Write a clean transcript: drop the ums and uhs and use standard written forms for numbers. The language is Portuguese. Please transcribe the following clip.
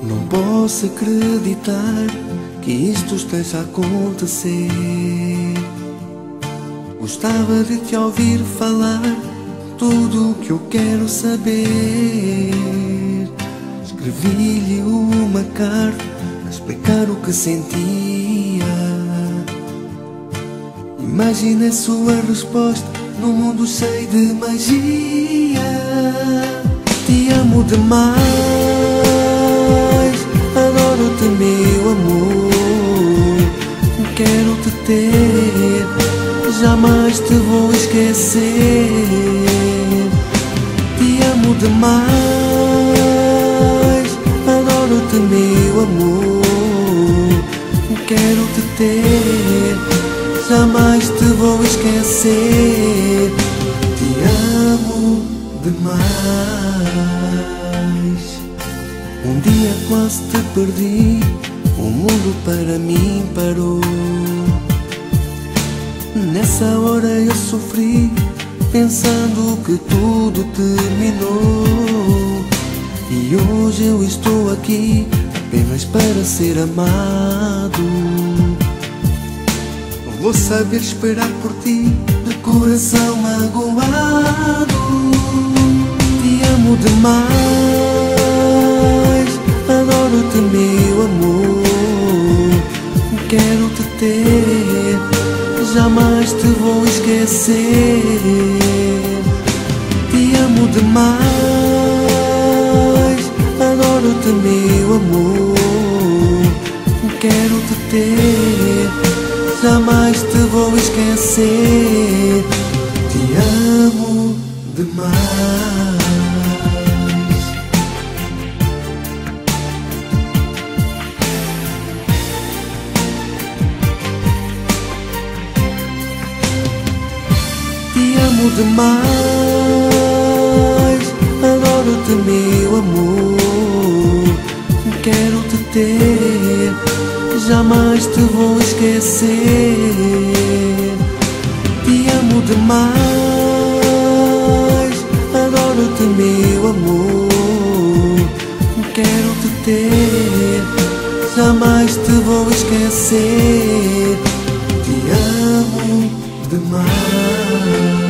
Não posso acreditar que isto esteja a acontecer. Gostava de te ouvir falar tudo o que eu quero saber. Escrevi-lhe uma carta a explicar o que sentia. Imagina a sua resposta num mundo cheio de magia. Te amo demais, adoro-te, meu amor. Quero te ter, jamais te vou esquecer. Te amo demais, adoro-te, meu amor. Quero te ter, jamais te vou esquecer. Te amo demais. Um dia quase te perdi, o mundo para mim parou. Nessa hora eu sofri, pensando que tudo terminou. E hoje eu estou aqui apenas para ser amado. Vou saber esperar por ti, de coração magoado. Te amo demais, adoro-te, meu amor. Quero te ter, jamais te vou esquecer. Te amo demais, adoro-te, meu amor. Quero te ter, jamais te vou esquecer. Te amo demais. Te amo demais, adoro-te, meu amor. Quero te ter, jamais te vou esquecer. Te amo demais, adoro-te, meu amor. Quero te ter, jamais te vou esquecer. Te amo demais.